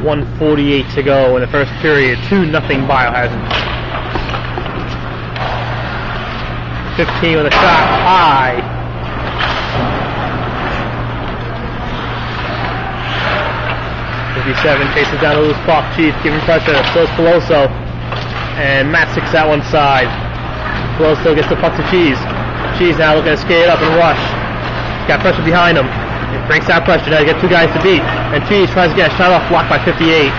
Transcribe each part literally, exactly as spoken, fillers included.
one forty-eight to go in the first period. two nothing Biohazard. fifteen with a shot. High. fifty-seven chases down a loose puck. Chief giving pressure. So is Peloso. And Matt six out one side. Peloso gets the puck to Cheese. Cheese now looking to skate up and rush. Got pressure behind him. It breaks that pressure. Now to get two guys to beat. And Cheese tries to get a shot off, blocked by fifty-eight.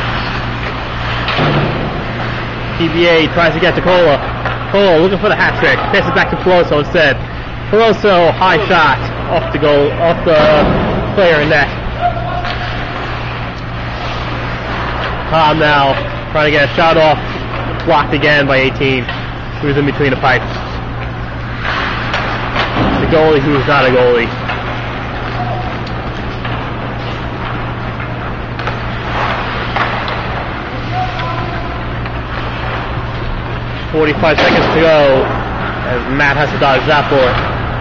T B A tries to get to Cola. Cola looking for the hat trick. Passes back to Peloso instead. Peloso, high shot. Off the goal, off the player in net. Tom now trying to get a shot off. Blocked again by eighteen. Who's in between the pipes. The goalie who's not a goalie. forty-five seconds to go as Matt has to dodge that bullet.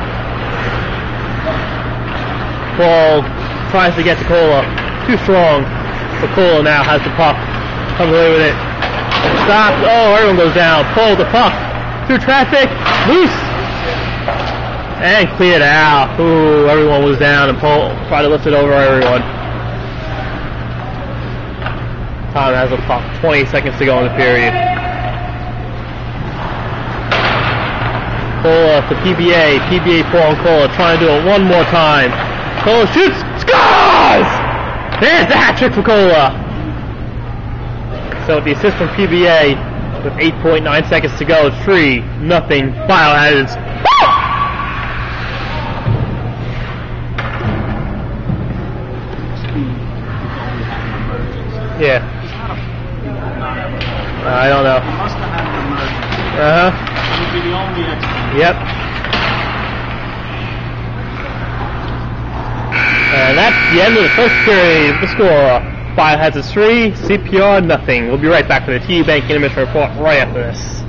Ball tries to get to Cola. Too strong. But Cola now has the puck. Comes away with it. Stops. Oh, everyone goes down. Pull the puck. Through traffic. Loose. And cleared out. Ooh, everyone was down and Paul tried to lift it over everyone. Tom has the puck. twenty seconds to go in the period. Cola to P B A. P B A Paul and Cola trying to do it one more time. Cola shoots. Scores! There's the hat trick for Cola. So with the assist from P B A with eight point nine seconds to go, three nothing Biohazards. Yeah. Uh, I don't know. Uh huh. Yep. And that's the end of the first period. The score: Biohazards three, C P R nothing. We'll be right back for the T D Bank Intermission report right after this.